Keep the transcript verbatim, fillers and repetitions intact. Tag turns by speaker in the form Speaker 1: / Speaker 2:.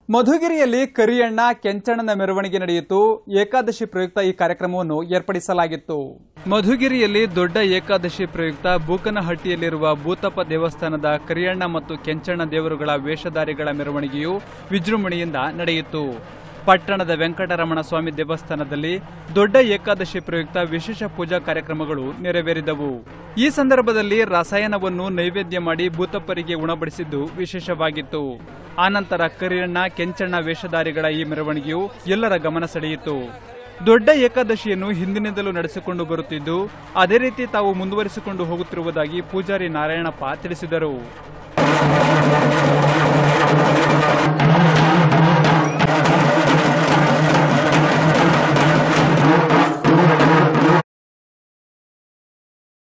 Speaker 1: ಮಧುಗಿರಿಯಲ್ಲಿ ಕರಿಯಣ್ಣ ಕೆಂಚಣ್ಣನ ಮೆರವಣಿಗೆ ನಡೆಯಿತು. ಏಕಾದಶಿ ಪ್ರಯುಕ್ತ ಈ ಕಾರ್ಯಕ್ರಮವನ್ನು ಏರ್ಪಡಿಸಲಾಗಿತ್ತು. ಮಧುಗಿರಿಯಲ್ಲಿ ದೊಡ್ಡ ಏಕಾದಶಿ ಪ್ರಯುಕ್ತ ಬೂಕನಹಟ್ಟಿಯಲ್ಲಿರುವ ಭೂತಪ್ಪ ದೇವಸ್ಥಾನದ ಕರಿಯಣ್ಣ ಮತ್ತು ಕೆಂಚಣ್ಣ ದೇವರುಗಳ ವೇಷಧಾರಿಗಳ ಮೆರವಣಿಗೆಯು ವಿಜೃಂಭಣೆಯಿಂದ ನಡೆಯಿತು. ಪಟ್ಟಣದ ವೆಂಕಟರಮಣ ಸ್ವಾಮಿ ದೇವಸ್ಥಾನದಲ್ಲಿ ದೊಡ್ಡ ಏಕಾದಶಿ ಪ್ರಯುಕ್ತ ವಿಶೇಷ ಪೂಜಾ ಕಾರ್ಯಕ್ರಮಗಳು ನೆರವೇರಿದವು. ಈ ಸಂದರ್ಭದಲ್ಲಿ ರಸಾಯನವನ್ನು ನೈವೇದ್ಯ ಮಾಡಿ ಭೂತಪ್ಪರಿಗೆ ಉಣಬಡಿಸಿದ್ದು ವಿಶೇಷವಾಗಿತ್ತು. ಆನಂತರ ಕರಿಯಣ್ಣ ಕೆಂಚಣ್ಣ ವೇಷಧಾರಿಗಳ ಈ ಮೆರವಣಿಗೆಯು ಎಲ್ಲರ ಗಮನ ಸೆಳೆಯಿತು. ದೊಡ್ಡ ಏಕಾದಶಿಯನ್ನು ಹಿಂದಿನಿಂದಲೂ ನಡೆಸಿಕೊಂಡು ಬರುತ್ತಿದ್ದು ಅದೇ ರೀತಿ ತಾವು ಮುಂದುವರಿಸಿಕೊಂಡು ಹೋಗುತ್ತಿರುವುದಾಗಿ ಪೂಜಾರಿ ನಾರಾಯಣಪ್ಪ ತಿಳಿಸಿದರು.